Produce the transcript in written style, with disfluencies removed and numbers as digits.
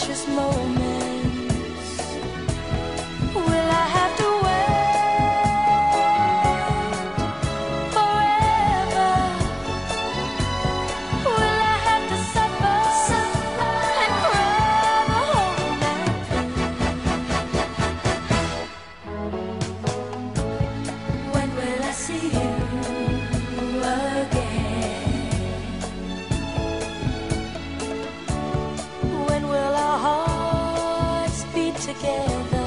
precious moments. Will I have to wait forever? Will I have to suffer and cry the whole night through? When will I see you again? When will our hearts beat together?